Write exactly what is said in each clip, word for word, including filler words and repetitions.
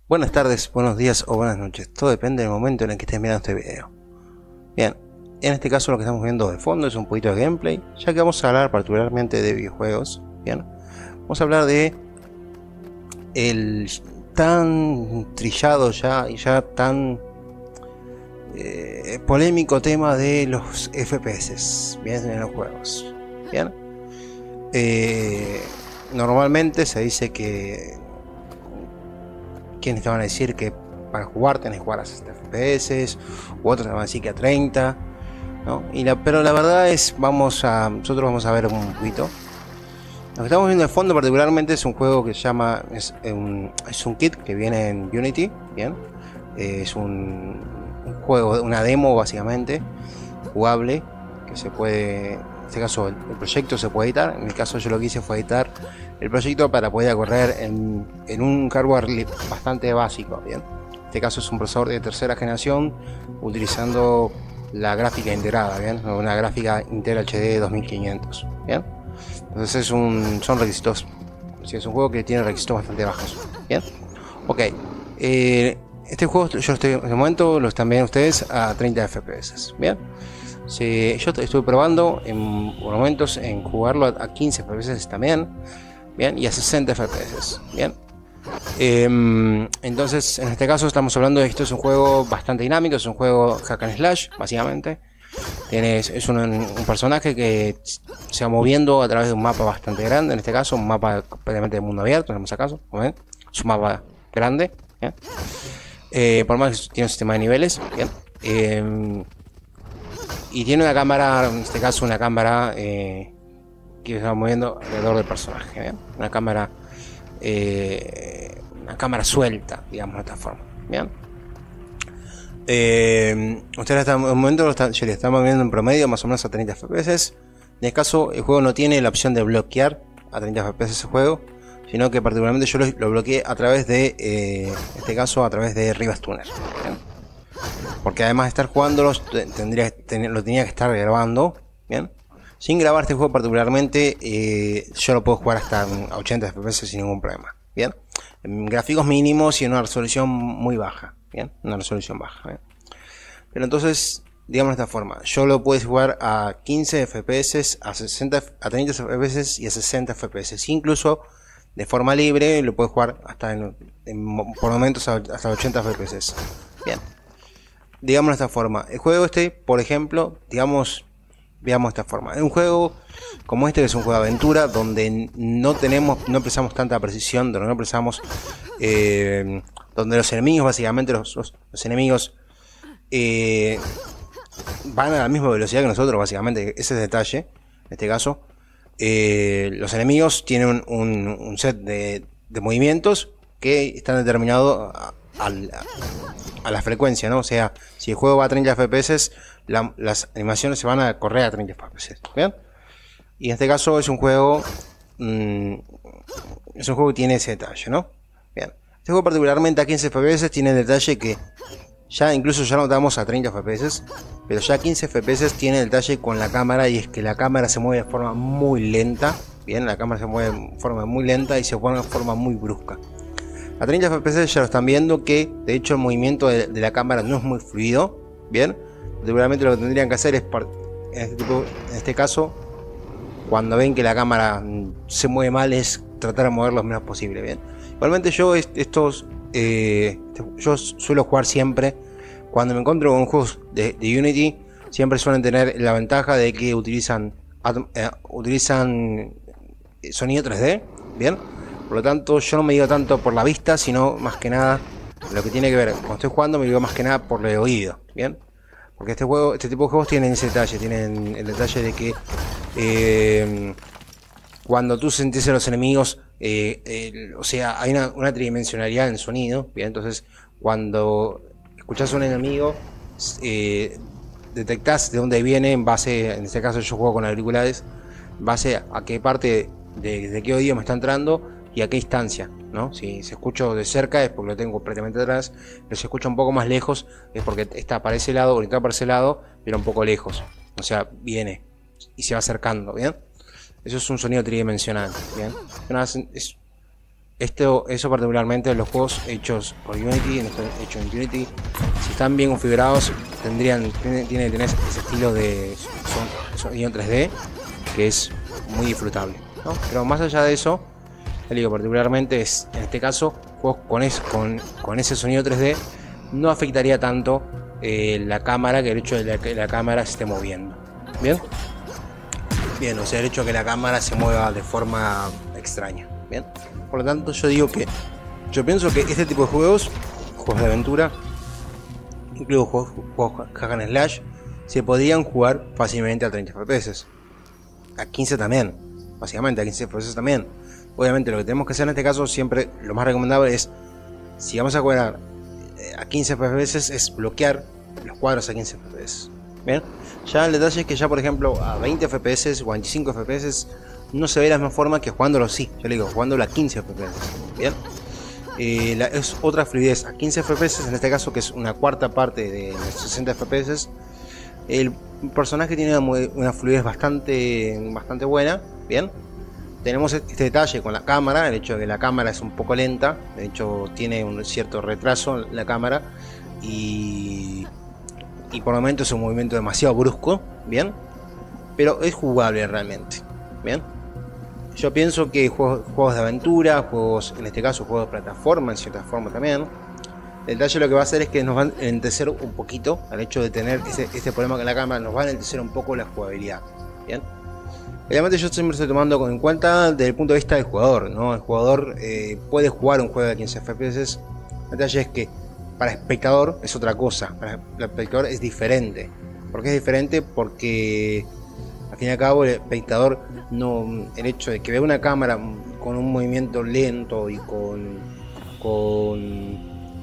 Buenas tardes, buenos días o buenas noches. Todo depende del momento en el que estés mirando este video. Bien, en este caso lo que estamos viendo de fondo es un poquito de gameplay, ya que vamos a hablar particularmente de videojuegos. Bien, vamos a hablar de el tan trillado ya y ya tan eh, polémico tema de los F P S, bien, en los juegos. Bien, eh, normalmente se dice que quienes te van a decir que para jugar tenés que jugar a sesenta F P S, u otros te van a decir que a treinta, ¿no? Y la, pero la verdad es, vamos a, nosotros vamos a ver un poquito. Lo que estamos viendo de fondo particularmente es un juego que se llama, es un, es un kit que viene en Unity, bien, eh, es un, un juego, una demo básicamente, jugable, que se puede, en este caso el, el proyecto se puede editar, en mi caso yo lo que hice fue editar el proyecto para poder correr en, en un hardware bastante básico, bien. En este caso es un procesador de tercera generación utilizando la gráfica integrada, bien, una gráfica Intel H D dos mil quinientos, bien. Entonces es un, son requisitos, sí, es un juego que tiene requisitos bastante bajos, bien. Ok, eh, este juego yo estoy en este momento lo están viendo ustedes a treinta F P S, bien. Sí, yo estuve probando en momentos en jugarlo a quince F P S también, bien, y a sesenta F P S, bien. Eh, entonces, en este caso estamos hablando de esto es un juego bastante dinámico, es un juego hack and slash, básicamente. Tienes, es un, un personaje que se va moviendo a través de un mapa bastante grande, en este caso, un mapa prácticamente de mundo abierto, en este caso, ¿ven? Es un mapa grande, ¿bien? Eh, por más que tiene un sistema de niveles, ¿bien? Eh, y tiene una cámara, en este caso una cámara eh, que se va moviendo alrededor del personaje, ¿bien? Una cámara eh, una cámara suelta, digamos de esta forma, ¿bien? Eh, ustedes hasta el momento lo están, yo le estamos viendo en promedio más o menos a treinta F P S. En este caso el juego no tiene la opción de bloquear a treinta F P S ese juego, sino que particularmente yo lo, lo bloqueé a través de eh, en este caso a través de Rivas Tuner, ¿bien? Porque además de estar jugándolo tendría, ten, lo tenía que estar grabando, bien. Sin grabar este juego particularmente eh, yo lo puedo jugar hasta a ochenta F P S sin ningún problema, bien. En gráficos mínimos y en una resolución muy baja, bien, una resolución baja, bien. Pero entonces, digamos de esta forma, yo lo puedo jugar a quince F P S, a sesenta, a treinta F P S y a sesenta F P S, incluso de forma libre lo puedo jugar hasta en, en, por momentos hasta ochenta F P S, bien. Digamos de esta forma, el juego este, por ejemplo, digamos, veamos de esta forma, es un juego como este que es un juego de aventura donde no tenemos, no precisamos tanta precisión, donde no precisamos, eh, donde los enemigos básicamente los, los, los enemigos eh, van a la misma velocidad que nosotros, básicamente, ese es el detalle. En este caso, eh, los enemigos tienen un, un, un set de, de movimientos que están determinados a, a, a la frecuencia, ¿no? O sea, si el juego va a treinta F P S, la, las animaciones se van a correr a treinta F P S, ¿bien? Y en este caso es un juego mmm, es un juego que tiene ese detalle, ¿no? Bien. Este juego particularmente a quince F P S tiene el detalle que ya incluso ya notamos a treinta F P S, pero ya a quince F P S tiene el detalle con la cámara, y es que la cámara se mueve de forma muy lenta, bien, la cámara se mueve de forma muy lenta y se pone de forma muy brusca. A treinta F P S ya lo están viendo que de hecho el movimiento de, de la cámara no es muy fluido, bien. Seguramente lo que tendrían que hacer es, en este, tipo, en este caso, cuando ven que la cámara se mueve mal, es tratar de mover lo menos posible, bien. Igualmente yo estos eh, yo suelo jugar siempre cuando me encuentro con juegos de, de Unity, siempre suelen tener la ventaja de que utilizan eh, utilizan sonido tres D, bien. Por lo tanto yo no me digo tanto por la vista, sino más que nada lo que tiene que ver cuando estoy jugando, me digo más que nada por el oído, bien. Porque este juego, este tipo de juegos tienen ese detalle, tienen el detalle de que eh, cuando tú sentís a los enemigos, eh, eh, o sea, hay una, una tridimensionalidad en el sonido, bien. Entonces, cuando escuchás a un enemigo, eh, detectás de dónde viene en base, en este caso yo juego con auriculares, en base a qué parte de, de qué oído me está entrando y a qué distancia, ¿no? Si se escucho de cerca es porque lo tengo prácticamente atrás, pero si escucho un poco más lejos es porque está para ese lado, orientado para ese lado, pero un poco lejos, o sea, viene y se va acercando, ¿bien? Eso es un sonido tridimensional, ¿bien? Es Esto, eso particularmente los juegos hechos por Unity, en esto hecho en Unity, si están bien configurados, tendrían, tiene, tiene que tener ese estilo de sonido en tres D, que es muy disfrutable, ¿no? Pero más allá de eso, le digo, particularmente es, en este caso, juegos con, es, con, con ese sonido tres D, no afectaría tanto eh, la cámara, que el hecho de la, que la cámara se esté moviendo. Bien, bien, o sea, el hecho de que la cámara se mueva de forma extraña. Bien, por lo tanto, yo digo que yo pienso que este tipo de juegos, juegos de aventura, incluso juegos, juegos hack and slash, se podrían jugar fácilmente a treinta F P S, a quince también, básicamente a quince F P S también. Obviamente lo que tenemos que hacer en este caso, siempre lo más recomendable es, si vamos a jugar a quince F P S, es bloquear los cuadros a quince F P S. Bien, ya el detalle es que ya por ejemplo a veinte F P S o a veinticinco F P S no se ve de la misma forma que jugándolo, sí, yo le digo, jugándolo a quince F P S. Bien, eh, la, es otra fluidez a quince F P S, en este caso que es una cuarta parte de los sesenta F P S. El personaje tiene una, una fluidez bastante, bastante buena. Bien, tenemos este detalle con la cámara, el hecho de que la cámara es un poco lenta, de hecho tiene un cierto retraso en la cámara y, y por momentos es un movimiento demasiado brusco, bien, pero es jugable realmente, bien. Yo pienso que juegos, juegos de aventura, juegos, en este caso juegos de plataforma en cierta forma también, el detalle lo que va a hacer es que nos va a enlentecer un poquito, al hecho de tener ese, este problema con la cámara, nos va a enlentecer un poco la jugabilidad, bien. Obviamente yo siempre estoy tomando en cuenta desde el punto de vista del jugador, ¿no? El jugador eh, puede jugar un juego de quince F P S. El detalle es que para el espectador es otra cosa, para el espectador es diferente. ¿Por qué es diferente? Porque al fin y al cabo el espectador, no, el hecho de que vea una cámara con un movimiento lento y con, con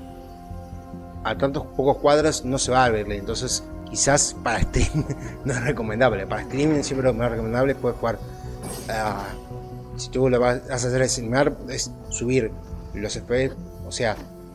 a tantos pocos cuadros no se va a verle, entonces quizás para stream no es recomendable. Para streaming siempre lo más recomendable es poder jugar. Uh, si tú lo vas a hacer es streamar, es subir los F P S, o sea,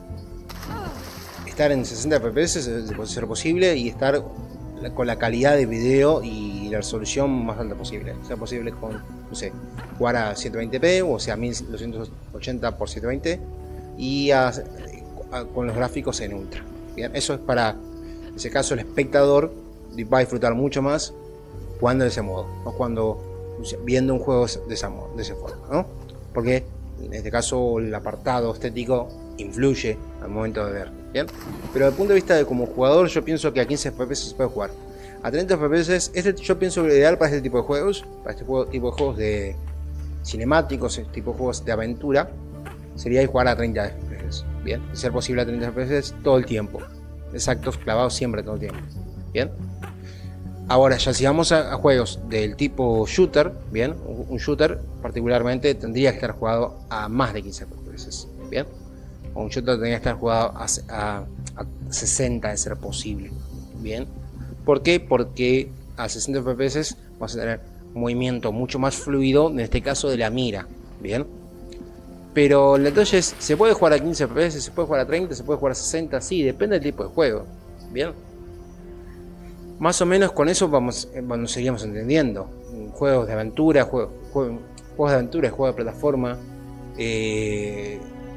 estar en sesenta F P S puede ser posible y estar con la calidad de video y la resolución más alta posible. O sea posible con, no sé, jugar a ciento veinte p, o sea mil doscientos ochenta por setecientos veinte y a, a, con los gráficos en ultra. Bien, eso es para. En ese caso el espectador va a disfrutar mucho más jugando de ese modo, no cuando viendo un juego de esa, de esa forma, ¿no? Porque en este caso el apartado estético influye al momento de ver, ¿bien? Pero desde el punto de vista de como jugador, yo pienso que a quince F P S se puede jugar. A treinta F P S, este, yo pienso que lo ideal para este tipo de juegos, para este juego, tipo de juegos de cinemáticos, este tipo de juegos de aventura, sería jugar a treinta F P S, ¿bien? De ser posible a treinta F P S todo el tiempo. Exactos, clavados siempre todo el tiempo. Bien. Ahora ya si vamos a, a juegos del tipo shooter, bien, un, un shooter particularmente tendría que estar jugado a más de quince F P S, bien. O un shooter tendría que estar jugado a, a, a sesenta de ser posible, bien. ¿Por qué? Porque a sesenta F P S vamos a tener un movimiento mucho más fluido, en este caso de la mira, bien. Pero el detalle es, ¿se puede jugar a quince F P S? ¿Se puede jugar a treinta? ¿Se puede jugar a sesenta? Sí, depende del tipo de juego. Bien. Más o menos con eso vamos, nos seguimos entendiendo. Juegos de aventura, juegos, juegos, juegos de aventura, juegos de plataforma, eh,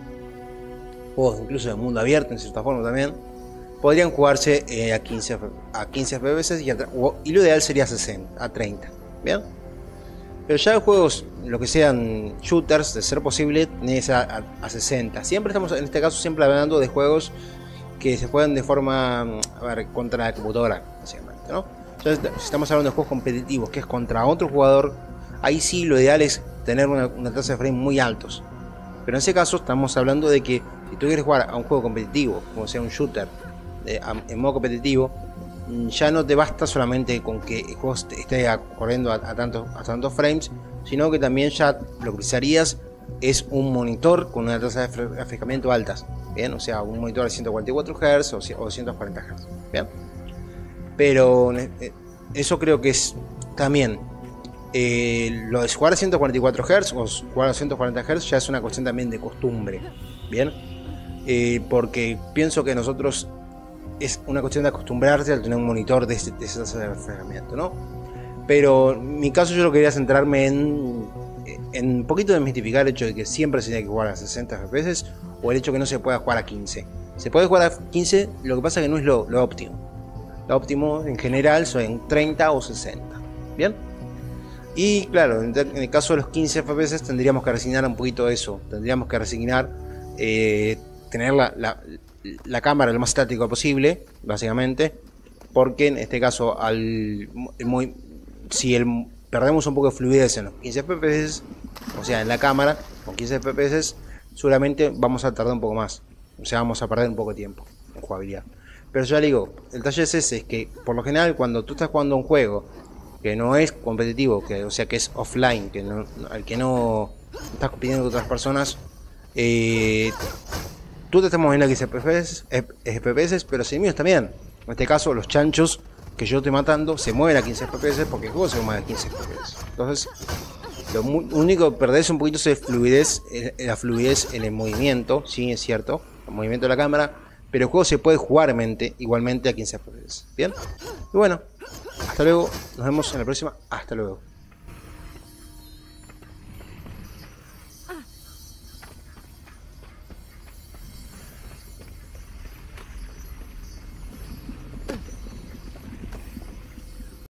juegos incluso de mundo abierto en cierta forma también, podrían jugarse eh, a quince F P S y, a, y lo ideal sería a sesenta, a treinta. Bien. Pero ya juegos, lo que sean shooters, de ser posible, tenés a, a, a sesenta. Siempre estamos, en este caso, siempre hablando de juegos que se juegan de forma, a ver, contra la computadora, básicamente, ¿no? Entonces, si estamos hablando de juegos competitivos, que es contra otro jugador, ahí sí lo ideal es tener una, una tasa de frame muy altos. Pero en ese caso estamos hablando de que si tú quieres jugar a un juego competitivo, como sea un shooter, de, a, en modo competitivo, ya no te basta solamente con que el juego esté corriendo a, a, tantos, a tantos frames, sino que también ya lo que precisarías es un monitor con una tasa de refrescamiento altas, bien, o sea, un monitor de ciento cuarenta y cuatro hertz o doscientos cuarenta hertz, bien. Pero eso creo que es también eh, lo de jugar a ciento cuarenta y cuatro hertz o jugar a doscientos cuarenta hertz ya es una cuestión también de costumbre, bien, eh, porque pienso que nosotros es una cuestión de acostumbrarse al tener un monitor de ese, de ese refrescamiento, ¿no? Pero en mi caso yo lo quería centrarme en, en un poquito desmitificar el hecho de que siempre se tiene que jugar a sesenta F P S o el hecho de que no se pueda jugar a quince. Se puede jugar a quince, lo que pasa es que no es lo, lo óptimo. Lo óptimo en general son treinta o sesenta. Bien. Y claro, en el caso de los quince F P S tendríamos que resignar un poquito eso. Tendríamos que resignar eh, tener la, la, la cámara lo más estática posible, básicamente. Porque en este caso, al, muy, si el, perdemos un poco de fluidez en los quince F P S, o sea, en la cámara, con quince F P S, seguramente vamos a tardar un poco más. O sea, vamos a perder un poco de tiempo en jugabilidad. Pero ya le digo, el detalle es ese, es que por lo general cuando tú estás jugando un juego que no es competitivo, que, o sea, que es offline, que no, al que no estás compitiendo con otras personas, eh, tú te estás moviendo a quince F P S, pero los enemigos también. En este caso, los chanchos que yo estoy matando se mueven a quince F P S porque el juego se mueve a quince F P S. Entonces, lo único que perdés un poquito es fluidez, la fluidez en el movimiento, sí, es cierto, el movimiento de la cámara, pero el juego se puede jugar mente, igualmente a quince F P S. Bien, y bueno, hasta luego, nos vemos en la próxima, hasta luego.